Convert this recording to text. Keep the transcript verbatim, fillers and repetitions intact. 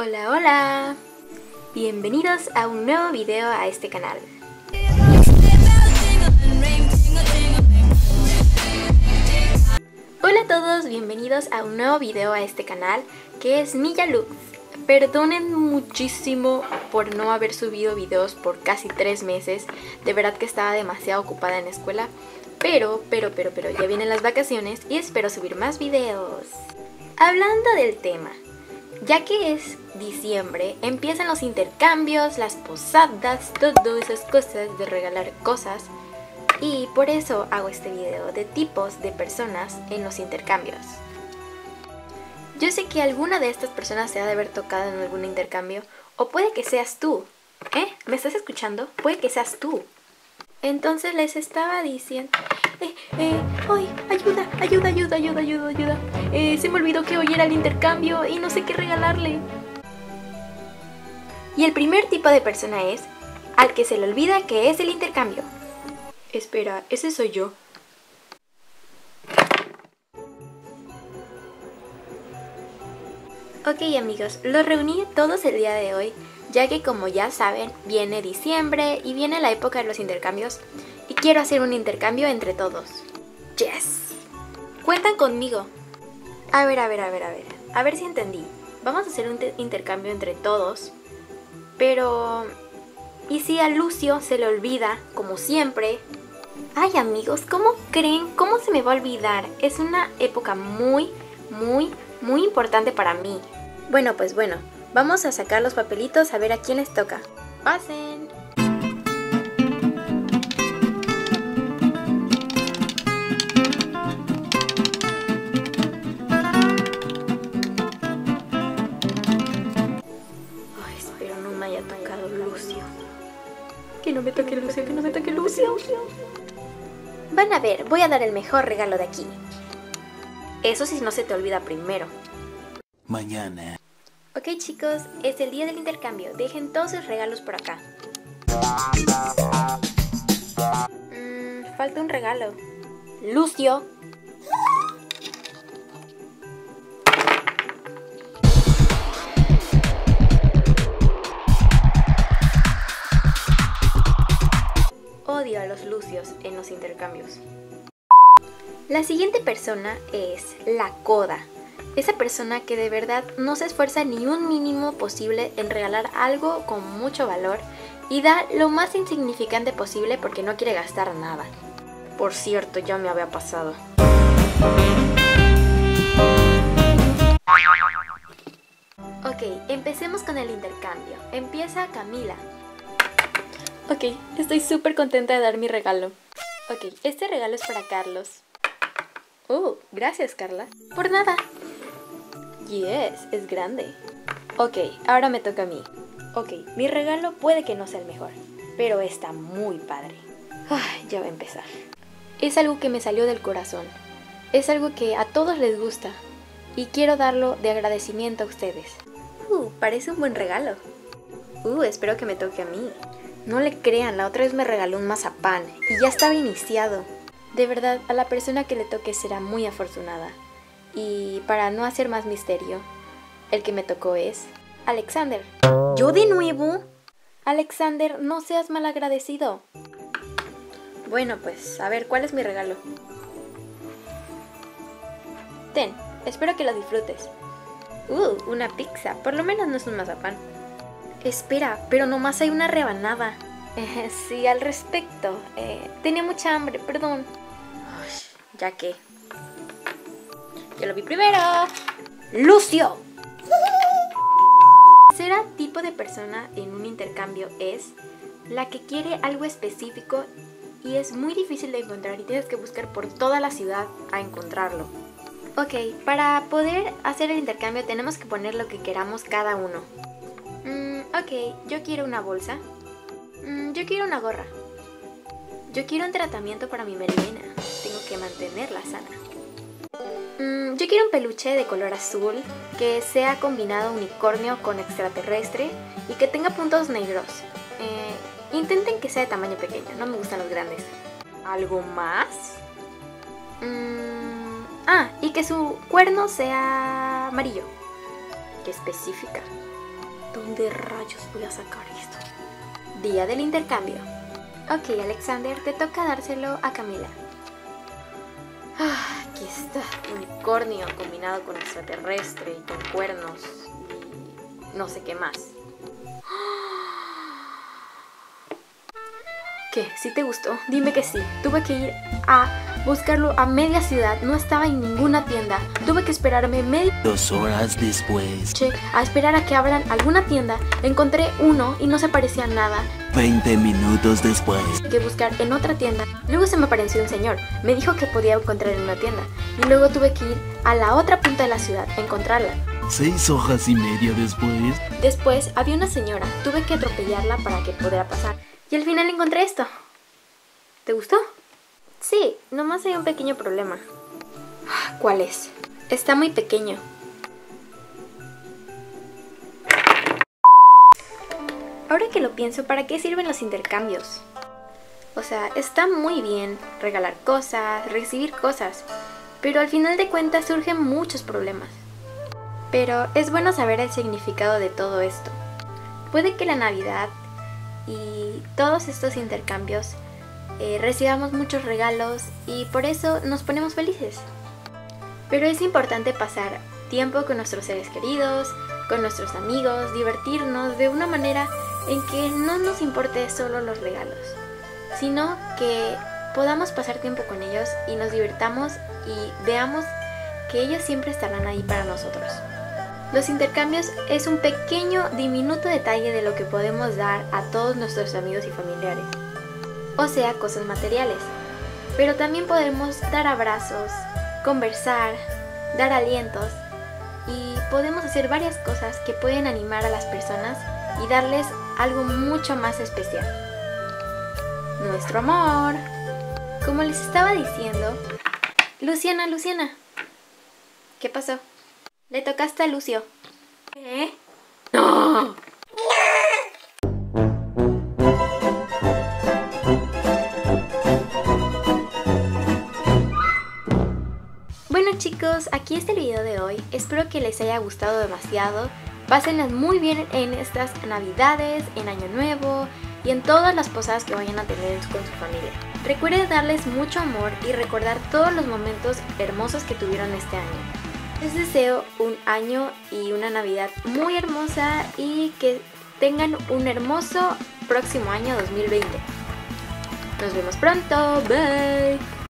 Hola, hola. Bienvenidos a un nuevo video a este canal. Hola a todos, bienvenidos a un nuevo video a este canal que es Milla Lux. Perdonen muchísimo por no haber subido videos por casi tres meses. De verdad que estaba demasiado ocupada en la escuela. Pero, pero, pero, pero ya vienen las vacaciones y espero subir más videos. Hablando del tema, ya que es diciembre, empiezan los intercambios, las posadas, todas esas cosas de regalar cosas. Y por eso hago este video de tipos de personas en los intercambios. Yo sé que alguna de estas personas se ha de haber tocado en algún intercambio, o puede que seas tú. ¿Eh? ¿Me estás escuchando? Puede que seas tú. Entonces les estaba diciendo... Eh, eh, ¡ay! ¡Ayuda! ¡Ayuda! ¡Ayuda! ¡Ayuda! ¡Ayuda! ¡Ayuda! Eh, se me olvidó que hoy era el intercambio y no sé qué regalarle. Y el primer tipo de persona es al que se le olvida que es el intercambio. Espera, ¿ese soy yo? Ok amigos, los reuní todos el día de hoy, ya que como ya saben, viene diciembre y viene la época de los intercambios y quiero hacer un intercambio entre todos. ¡Yes! Cuentan conmigo. A ver, a ver, a ver, a ver, a ver si entendí. Vamos a hacer un intercambio entre todos, pero... ¿y si a Lucio se le olvida, como siempre? Ay amigos, ¿cómo creen? ¿Cómo se me va a olvidar? Es una época muy, muy, muy importante para mí. Bueno, pues bueno, vamos a sacar los papelitos a ver a quién les toca. ¡Pasen! Ay, espero no me haya tocado Lucio. Que no me toque Lucio, que no me toque Lucio. Van a ver, voy a dar el mejor regalo de aquí. Eso si no se te olvida primero. Mañana. Ok chicos, es el día del intercambio. Dejen todos sus regalos por acá. Mm, falta un regalo. Lucio. Odio a los Lucios en los intercambios. La siguiente persona es la coda. Esa persona que de verdad no se esfuerza ni un mínimo posible en regalar algo con mucho valor y da lo más insignificante posible porque no quiere gastar nada. Por cierto, ya me había pasado. Ok, empecemos con el intercambio. Empieza Camila. Ok, estoy súper contenta de dar mi regalo. Ok, este regalo es para Carlos. Oh, gracias Carla. Por nada. Yes, es grande. Ok, ahora me toca a mí. Ok, mi regalo puede que no sea el mejor, pero está muy padre. Ay, ya va a empezar. Es algo que me salió del corazón. Es algo que a todos les gusta. Y quiero darlo de agradecimiento a ustedes. Uh, parece un buen regalo. Uh, espero que me toque a mí. No le crean, la otra vez me regaló un mazapán y ya estaba iniciado. De verdad, a la persona que le toque será muy afortunada. Y para no hacer más misterio, el que me tocó es Alexander. ¿Yo de nuevo? Alexander, no seas malagradecido. Bueno, pues, a ver, ¿cuál es mi regalo? Ten, espero que lo disfrutes. Uh, una pizza, por lo menos no es un mazapán. Espera, pero nomás hay una rebanada. Eh, sí, al respecto, eh, tenía mucha hambre, perdón. Uy, ya que... yo lo vi primero. ¡Lucio! Será tipo de persona en un intercambio es la que quiere algo específico y es muy difícil de encontrar y tienes que buscar por toda la ciudad a encontrarlo. Ok, para poder hacer el intercambio tenemos que poner lo que queramos cada uno. Mm, ok, yo quiero una bolsa. Mm, yo quiero una gorra. Yo quiero un tratamiento para mi melena. Tengo que mantenerla sana. Mm, yo quiero un peluche de color azul que sea combinado unicornio con extraterrestre y que tenga puntos negros. Eh, intenten que sea de tamaño pequeño, no me gustan los grandes. ¿Algo más? Mm, ah, y que su cuerno sea amarillo. Qué específica. ¿Dónde rayos voy a sacar esto? Día del intercambio. Ok, Alexander, te toca dárselo a Camila. Ah, aquí está, unicornio combinado con extraterrestre y con cuernos y no sé qué más. ¿Qué? ¿Sí te gustó? Dime que sí. Tuve que ir a buscarlo a media ciudad, no estaba en ninguna tienda. Tuve que esperarme media... Dos horas después. Che, a esperar a que abran alguna tienda. Encontré uno y no se parecía a nada. Veinte minutos después. Tuve que buscar en otra tienda. Luego se me apareció un señor. Me dijo que podía encontrar en una tienda. Y luego tuve que ir a la otra punta de la ciudad a encontrarla. Seis horas y media después. Después había una señora. Tuve que atropellarla para que pudiera pasar. Y al final encontré esto. ¿Te gustó? Sí, nomás hay un pequeño problema. ¿Cuál es? Está muy pequeño. Ahora que lo pienso, ¿para qué sirven los intercambios? O sea, está muy bien regalar cosas, recibir cosas, pero al final de cuentas surgen muchos problemas. Pero es bueno saber el significado de todo esto. Puede que la Navidad y todos estos intercambios eh, recibamos muchos regalos y por eso nos ponemos felices. Pero es importante pasar tiempo con nuestros seres queridos, con nuestros amigos, divertirnos de una manera en que no nos importe solo los regalos, sino que podamos pasar tiempo con ellos y nos divirtamos y veamos que ellos siempre estarán ahí para nosotros. Los intercambios es un pequeño, diminuto detalle de lo que podemos dar a todos nuestros amigos y familiares, o sea, cosas materiales. Pero también podemos dar abrazos, conversar, dar alientos y podemos hacer varias cosas que pueden animar a las personas y darles algo mucho más especial. Nuestro amor. Como les estaba diciendo... Luciana, Luciana. ¿Qué pasó? Le tocaste a Lucio. ¿Eh? ¡No! Bueno chicos, aquí está el video de hoy. Espero que les haya gustado demasiado. Pásenlas muy bien en estas navidades, en Año Nuevo y en todas las posadas que vayan a tener con su familia. Recuerden darles mucho amor y recordar todos los momentos hermosos que tuvieron este año. Les deseo un año y una Navidad muy hermosa y que tengan un hermoso próximo año dos mil veinte. Nos vemos pronto, bye.